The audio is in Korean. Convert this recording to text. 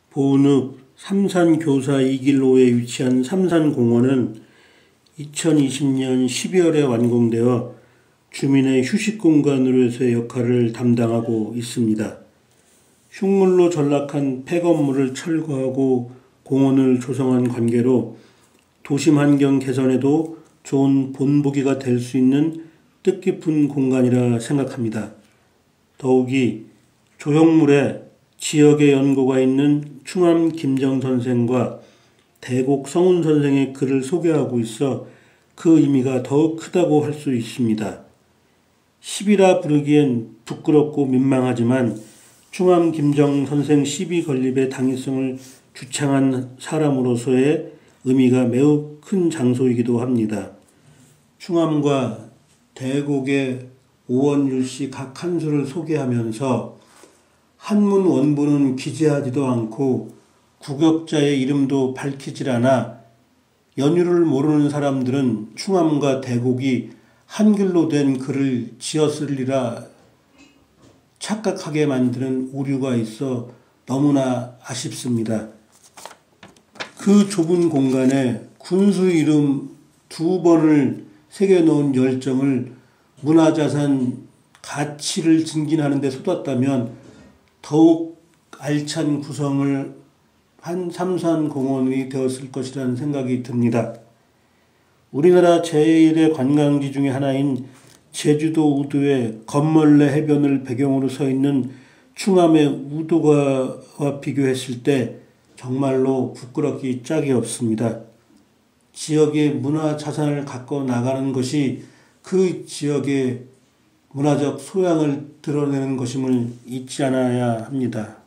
보은읍 삼산교사 2길로에 위치한 삼산공원은 2020년 12월에 완공되어 주민의 휴식공간으로서의 역할을 담당하고 있습니다. 흉물로 전락한 폐건물을 철거하고 공원을 조성한 관계로 도심 환경 개선에도 좋은 본보기가 될 수 있는 뜻깊은 공간이라 생각합니다. 더욱이 조형물에 지역의 연고가 있는 충암 김정 선생과 대곡 성운 선생의 글을 소개하고 있어 그 의미가 더욱 크다고 할 수 있습니다. 시비라 부르기엔 부끄럽고 민망하지만 충암 김정 선생 시비 건립의 당위성을 주창한 사람으로서의 의미가 매우 큰 장소이기도 합니다. 충암과 대곡의 오원율시 각 한 수를 소개하면서 한문 원본은 기재하지도 않고 구격자의 이름도 밝히질 않아 연유를 모르는 사람들은 충암과 대곡이 한글로 된 글을 지었으리라 착각하게 만드는 오류가 있어 너무나 아쉽습니다. 그 좁은 공간에 군수 이름 2번을 새겨놓은 열정을 문화자산 가치를 증진하는 데 쏟았다면 더욱 알찬 구성을 한 삼산공원이 되었을 것이라는 생각이 듭니다. 우리나라 제1의 관광지 중에 하나인 제주도 우도의 건멀레 해변을 배경으로 서 있는 충암의 우도가와 비교했을 때 정말로 부끄럽기 짝이 없습니다. 지역의 문화 자산을 갖고 나가는 것이 그 지역의 문화적 소양을 드러내는 것임을 잊지 않아야 합니다.